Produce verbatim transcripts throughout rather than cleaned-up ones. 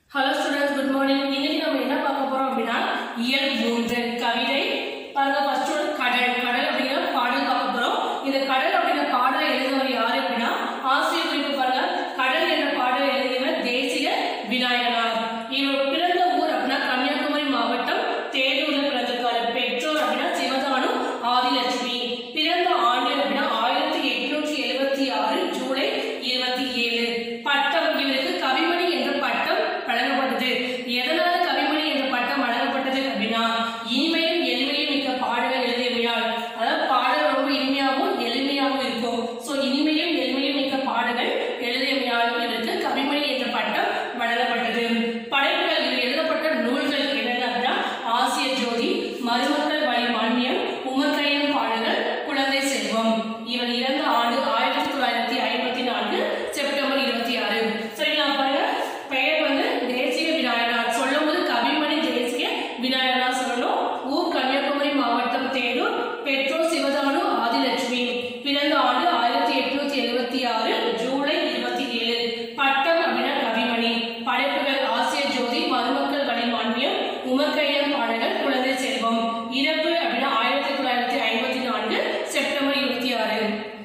Hello students, good morning. இன்னைக்கு நம்ம என்ன பார்க்க போறோம் அப்படினா இயல் மூன்று கவிதை. பாருங்க ஃபர்ஸ்ட் ஒரு கடல். கடல் அப்படினா பாடல் பார்க்க போறோம். இந்த கடல் அப்படின பாடலை எழுதியவர் யார் அப்படினா ஆசிரியர் குறிப்பு பாருங்க. கடல் என்ற பாடலை எழுதியவர் தேசிக விநாயகனார். இவர் பிறந்த ஊர் அப்படினா கன்னியாகுமரி மாவட்டம் தேனூர்ல பிறந்திருக்காரு. பெற்றோர் அப்படினா சிவதானு ஆதிலட்சுமி. பிறந்த ஆண்டு அப்படினா ஆயிரத்து எண்ணூற்று எழுபத்தி ஆறு ஜூலை இருபத்தி ஏழு. பட்டம் இவருக்கு கவிமணி என்ற பட்டம் வழங்கப்பட்டது. எதனால கவிமணி என்ற பட்டம் வழங்கப்பட்டது அப்படின்னா இனிமையும் எளிமையும் மிக்க பாடல்கள் எழுதியமையால். அதாவது பாடல் ரொம்ப இனிமையாகவும் எளிமையாகவும் இருக்கும். ஸோ இனிமையும் எளிமையும் மிக்க பாடல்கள் எழுதியமையால் இவருக்கு கவிமணி என்ற பட்டம் வழங்கப்பட்டது. படைப்புகள் இவர் எழுதப்பட்ட நூல்கள் என்னென்ன அப்படின்னா ஆசிய ஜோதி, மருமக்கள் வழி மான்மியம், உமக்கையம் பாடல்கள், குழந்தை செல்வம். இவர் இறந்த ஆண்டு ஆயிரத்தி தொள்ளாயிரத்தி ஐம்பத்தி நான்கு செப்டம்பர் இருபத்தி ஆறு. சரிங்களா? பாருங்க, பெயர் வந்து தேசிக விநாயகனார். சொல்லும் போது கவிமணி தேசிக விநாயகனார் சொல்லணும். ஊர் கன்னியாகுமரி மாவட்டம் தேனூர். பெற்றோர் சிவதானு ஆதிலட்சுமி. பிறந்த ஆண்டு ஆயிரத்தி எட்நூத்தி எழுபத்தி ஆறு ஜூலை இருபத்தி ஏழு. பட்டம் அப்படின்னா கவிமணி. படைப்புகள் ஆசிய ஜோதி, மருமக்கள் வழி மான்மியம், உமக்கையம் பாடல்கள், குழந்தை செல்வம். இறப்பு அப்படின்னா ஆயிரத்தி தொள்ளாயிரத்தி ஐம்பத்தி நான்கு செப்டம்பர் இருபத்தி ஆறு.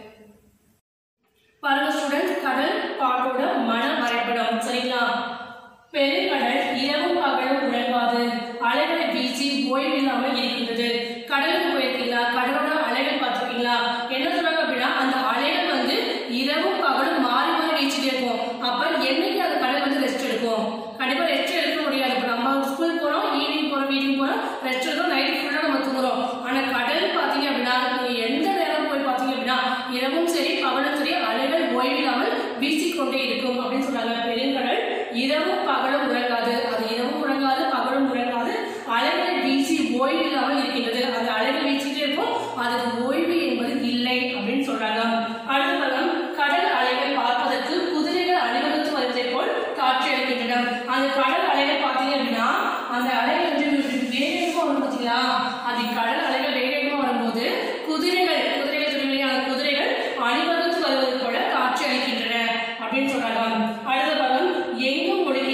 பாருங்க ஸ்டூடெண்ட், கடல் பாட்டோட மன வரைபடம். சரிங்களா? பெருங்கடல் இரவும் பகலும் உறங்காது, அலைகளை வீசி ஓய்வில்லாமல் இருக்கின்றது. கடலுக்கு போயிருக்கீங்களா? கடலோட அலைகள் பார்த்துருக்கீங்களா? என்ன சொல்றாங்க அப்படின்னா அந்த அலைகள் வந்து இரவும் பகலும் மாறி மாறி வீச்சிட்டே இருக்கும். அப்ப என்னைக்கு அந்த கடல் வந்து ரெஸ்ட் எடுக்கும்? கண்டிப்பா ரெஸ்ட் எடுக்க முடியாது. இப்போ நம்ம ஸ்கூல் போறோம், ஈவினிங் போறோம், வீட்டுக்கு போறோம், ரெஸ்ட் எடுக்கும், நைட் ஃபுல்லா நம்ம தூங்குறோம். ஆனா கடல் பாத்தீங்க அப்படின்னா நீங்க எந்த நேரம் போய் பாத்தீங்க அப்படின்னா இரவும் சரி பகலும் சரி அலைகள் ஓய்வில்லாமல் வீசிக்கொண்டே இருக்கும் அப்படின்னு சொல்றாங்க. பெருங்கடல் இரவும் பகலும் உறங்காது. அது இரவும் உறங்காது, பகலும் உறங்காது, அலைகளை வீசி ஓய்வில்லாமல் இருக்கின்றது. அந்த அலைகள் வீசிட்டே இருக்கும், அதுக்கு ஓய்வு என்பது இல்லை அப்படின்னு சொல்றாங்க. அடுத்த பக்கம், கடல் அலைகள் பார்ப்பதற்கு குதிரைகள் அணிவகுத்து வருவதை போல் காட்சி அளிக்கின்றன. அந்த கடல் அலைகள் பார்த்தீங்க அப்படின்னா அந்த அலைகள் வந்து வேகமா வரும் பார்த்தீங்களா? அது கடல் அலைகள் வேகமா வரும்போது குதிரைகள் குதிரைகள் சொல்லுவீங்க, அந்த குதிரைகள் அணிவகுத்து வருவது போல காட்சி அளிக்கின்றன அப்படின்னு சொல்றாங்க. அடுத்த பக்கம், எங்கும் ஒழுங்கி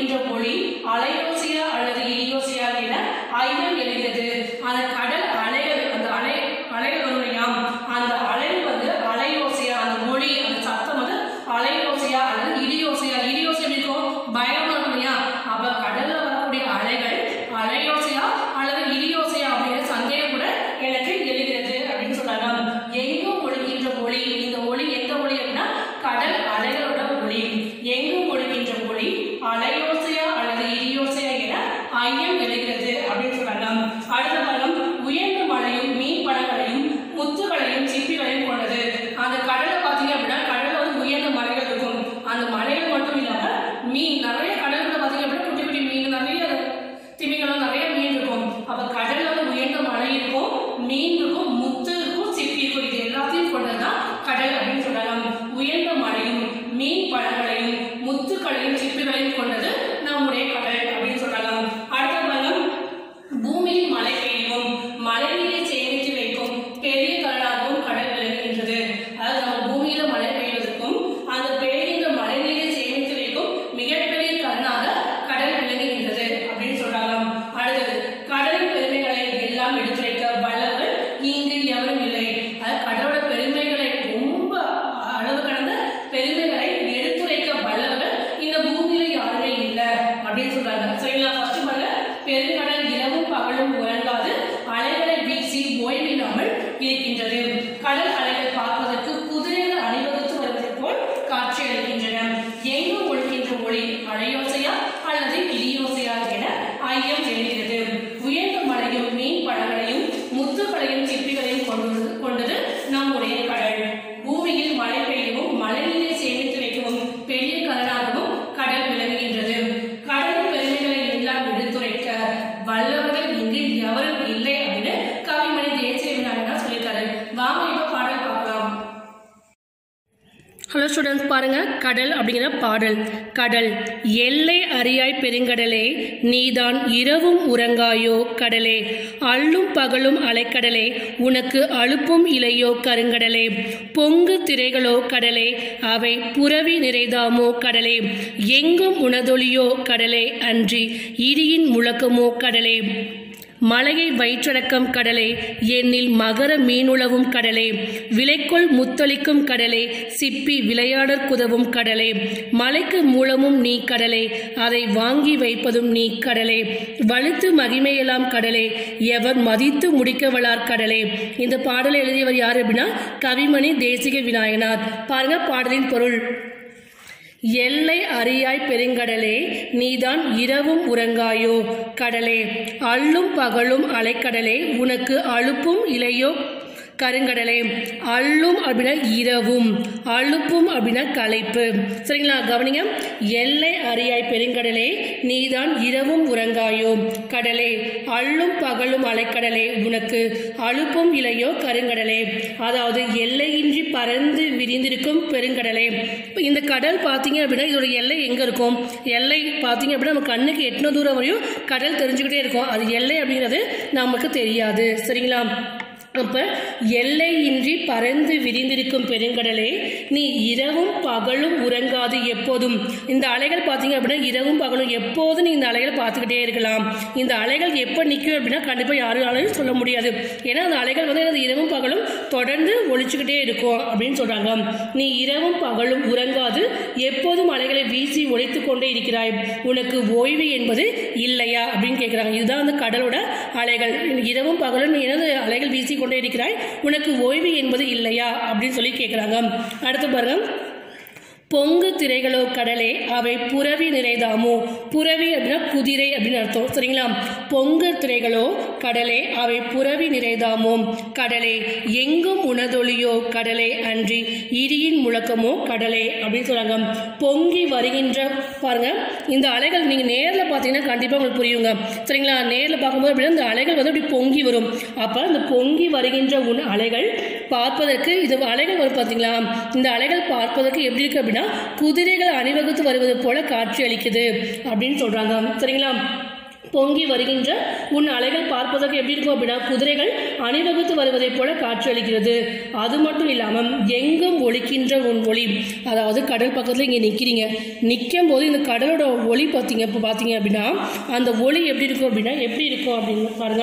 பாருங்க, கடல் அப்படிங்கிற பாடல். கடல். எல்லை அறியாய் பெருங்கடலே, நீதான் இரவும் உறங்காயோ கடலே, அள்ளும் பகலும் அலைக்கடலே, உனக்கு அலுப்பும் இலையோ கருங்கடலே, பொங்கு திரைகளோ கடலே, அவை புரவி நிறைதாமோ கடலே, எங்கும் உணதொலியோ கடலே, அன்றி இடியின் முழக்கமோ கடலே, மலையை வயிற்றடக்கம் கடலே, எண்ணில் மகர மீனுளவும் கடலே, விலைக்கொள் முத்தளிக்கும் கடலே, சிப்பி விளையாடற் குதவும் கடலே, மலைக்கு மூலமும் நீ கடலே, அதை வாங்கி வைப்பதும் நீ கடலே, வலுத்து மகிமையெல்லாம் கடலே, எவர் மதித்து முடிக்கவளார் கடலே. இந்த பாடலை எழுதியவர் யார் அப்படின்னா கவிமணி தேசிக விநாயகனார். பாருங்க பாடலின் பொருள். எல்லை அறியாய் பெருங்கடலே, நீதான் இரவும் உறங்காயோ கடலே, அள்ளும் பகலும் அலைக்கடலே, உனக்கு அலுப்பும் இலையோ கருங்கடலே. அள்ளும் அப்படின்னா இரவும், அலுப்பும் அப்படின்னா களைப்பு. சரிங்களா, கவனிங்க. எல்லை அறியாய் பெருங்கடலே, நீதான் இரவும் உறங்காயோ கடலே, அள்ளும் பகலும் அலைக்கடலே, உனக்கு அலுப்பும் இலையோ கருங்கடலே. அதாவது எல்லையின்றி பறந்து விரிந்திருக்கும் பெருங்கடலே. இந்த கடல் பார்த்தீங்க அப்படின்னா இதோட எல்லை எங்கே இருக்கும்? எல்லை பார்த்தீங்க அப்படின்னா நம்ம கண்ணுக்கு எட்டுன தூரம் வரையும் கடல் தெரிஞ்சுக்கிட்டே இருக்கும். அது எல்லை அப்படிங்கிறது நமக்கு தெரியாது. சரிங்களா, அப்போ எல்லையின்றி பறந்து விரிந்திருக்கும் பெருங்கடலே, நீ இரவும் பகலும் உறங்காது எப்போதும். இந்த அலைகள் பார்த்தீங்க அப்படின்னா இரவும் பகலும் எப்போதும் நீ இந்த அலைகளை பார்த்துக்கிட்டே இருக்கலாம். இந்த அலைகள் எப்போ நிற்கும் அப்படின்னா கண்டிப்பாக யாராலையும் சொல்ல முடியாது. ஏன்னா அந்த அலைகள் வந்து அது இரவும் பகலும் தொடர்ந்து ஒழிச்சுக்கிட்டே இருக்கும் அப்படின்னு சொல்கிறாங்க. நீ இரவும் பகலும் உறங்காது எப்போதும் அலைகளை வீசி ஒழித்து கொண்டே இருக்கிறாய், உனக்கு ஓய்வு என்பது இல்லையா அப்படின்னு கேட்குறாங்க. இதுதான் அந்த கடலோட அலைகள். இரவும் பகலும் நீ எனது அலைகள் வீசி கொண்டே இருக்கிறாய், உனக்கு ஓய்வு என்பது இல்லையா அப்படின்னு சொல்லி கேட்குறாங்க. அடுத்து பாருங்க. பொங்கு திரைகளோ கடலே, அவை புரவி நிறைதாமோ. புரவி அப்படின்னா குதிரை அப்படின்னு அர்த்தம். சரிங்களா, பொங்கு திரைகளோ கடலே, அவை புரவி நிறைதாமோ கடலே, எங்கும் உணதொலியோ கடலே, அன்றி இடியின் முழக்கமோ கடலே அப்படின்னு சொல்றாங்க. பொங்கி வருகின்ற பாருங்க, இந்த அலைகள் நீங்க நேரில் பார்த்தீங்கன்னா கண்டிப்பாக உங்களுக்கு புரியுங்க. சரிங்களா, நேரில் பார்க்கும்போது அப்படின்னா இந்த அலைகள் வந்து அப்படி பொங்கி வரும். அப்போ இந்த பொங்கி வருகின்ற உன் அலைகள் பார்ப்பதற்கு, இது அலைகள் வரும் பார்த்தீங்களா, இந்த அலைகள் பார்ப்பதற்கு எப்படி இருக்கு அப்படின்னா குதிரைகள் அணிவகுத்து வருவது போல காட்சி அளிக்குது அப்படின்னு சொல்றாங்க. சரிங்களா, பொங்கி வருகின்ற உன் அலைகள் பார்ப்பதற்கு எப்படி இருக்கும் அப்படின்னா குதிரைகள் அணிவகுத்து வருவதை போல காட்சி அளிக்கிறது. அது மட்டும் இல்லாமல் எங்கும் ஒலிக்கின்ற உன் ஒளி, அதாவது கடல் பக்கத்தில் இங்கே நிற்கிறீங்க, நிற்கும் போது இந்த கடலோட ஒளி பார்த்தீங்க இப்போ பார்த்தீங்க அப்படின்னா அந்த ஒளி எப்படி இருக்கும் அப்படின்னா எப்படி இருக்கும் அப்படின்னு பாருங்க.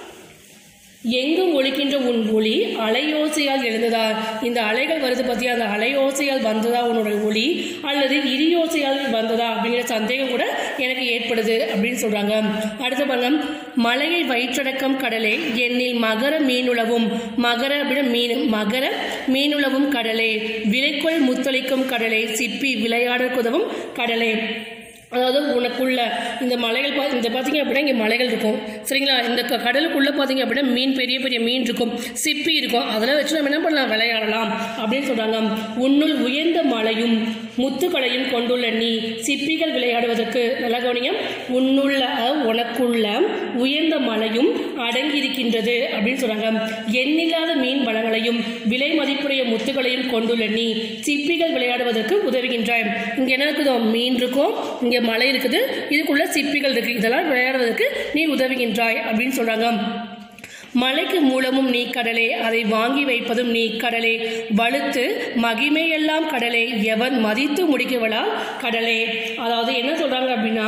எங்கும் ஒலிக்கின்ற உன் ஒளி அலையோசையால் எழுந்ததா. இந்த அலைகள் வருது பற்றியா, அந்த அலையோசையால் வந்ததா உன்னோட ஒளி, அல்லது இடியோசையால் வந்ததா அப்படிங்கிற சந்தேகம் கூட எனக்கு ஏற்படுது அப்படின்னு சொல்கிறாங்க. அடுத்த பாருங்க. மலையை வயிற்றடக்கம் கடலே, எண்ணில் மகர மீனுளவும். மகர அப்படின்னா மீன், மகர மீனுளவும் கடலே, விலைக்கொள் முத்தளிக்கும் கடலே, சிப்பி விளையாட குதவும் கடலே. அதாவது உனக்குள்ள இந்த மலைகள் பா இந்த பார்த்தீங்க அப்படின்னா இங்கே மலைகள் இருக்கும். சரிங்களா, இந்த கடலுக்குள்ளே பார்த்தீங்க அப்படின்னா மீன், பெரிய பெரிய மீன் இருக்கும், சிப்பி இருக்கும். அதெல்லாம் வச்சு நம்ம என்ன பண்ணலாம், விளையாடலாம் அப்படின்னு சொல்கிறாங்க. உன்னுள் உயர்ந்த மலையும் முத்துக்களையும் கொண்டுள்ள நீ சிப்பிகள் விளையாடுவதற்கு, நல்ல கவனிங்க, உன்னுள்ள உனக்குள்ள உயர்ந்த மலையும் அடங்கி இருக்கின்றது அப்படின்னு சொல்கிறாங்க. எண்ணில்லாத மீன் வளங்களையும் விலை மதிப்புடைய முத்துக்களையும் கொண்டுள்ள நீ சிப்பிகள் விளையாடுவதற்கு உதவுகின்றாய். இங்கே என்ன இருக்குதோ, மீன் இருக்கும், இங்கே மலை இருக்குது, இதுக்குள்ள சிப்பிகள் இருக்கு, இதெல்லாம் விளையாடுவதற்கு நீ உதவுகின்றாய் அப்படின்னு சொல்றாங்க. மலைக்கு மூலமும் நீ கடலே, அதை வாங்கி வைப்பதும் நீ கடலே, வலுத்து மகிமையெல்லாம் கடலே, எவன் மதித்து முடிக்கவளா கடலே. அதாவது என்ன சொல்றாங்க அப்படின்னா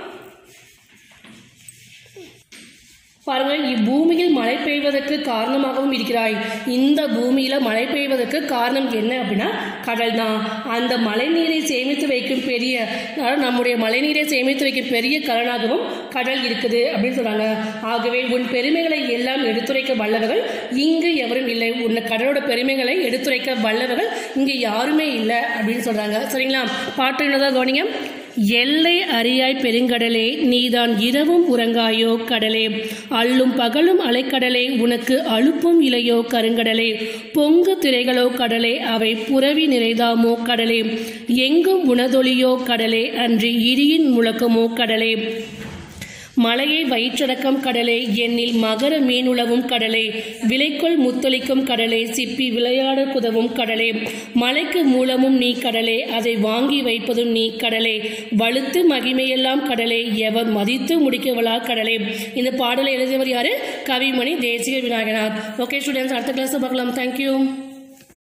பாருங்க, இப்பூமியில் மழை பெய்வதற்கு காரணமாகவும் இருக்கிறாய். இந்த பூமியில மழை பெய்வதற்கு காரணம் என்ன அப்படின்னா கடல் தான். அந்த மழை நீரை சேமித்து வைக்கும் பெரிய, நம்முடைய மழை நீரை சேமித்து வைக்கும் பெரிய கலனாகவும் கடல் இருக்குது அப்படின்னு சொல்றாங்க. ஆகவே உன் பெருமைகளை எல்லாம் எடுத்துரைக்க வல்லவர்கள் இங்கு எவரும் இல்லை. உன் கடலோட பெருமைகளை எடுத்துரைக்க வல்லவர்கள் இங்கு யாருமே இல்லை அப்படின்னு சொல்றாங்க. சரிங்களா, பாட்டு என்னதான் கவனிங்க. எல்லை அறியாய் பெருங்கடலே, நீதான் இரவும் உறங்காயோ கடலே, அள்ளும் பகலும் அலைக்கடலே, உனக்கு அலுப்பும் இலையோ கருங்கடலே, பொங்கு திரைகளோ கடலே, அவை புரவி நிறைதாமோ கடலே, எங்கும் உணதொலியோ கடலே, அன்றி இடியின் முழக்கமோ கடலே, மலையை வயிற்றடக்கம் கடலே, எண்ணில் மகர மீனுளவும் கடலே, விலைக்கொள் முத்தொலிக்கும் கடலே, சிப்பி விளையாட குதவும் கடலே, மலைக்கு மூலமும் நீ கடலே, அதை வாங்கி வைப்பதும் நீ கடலே, வலுத்து மகிமையெல்லாம் கடலே, எவர் மதித்து முடிக்கவளா கடலே. இந்த பாடலை எழுதியவர் யாரு? கவிமணி தேசிக விநாயகனார். ஓகே ஸ்டூடெண்ட்ஸ், அடுத்த கிளாஸ் பார்க்கலாம். தேங்க்யூ.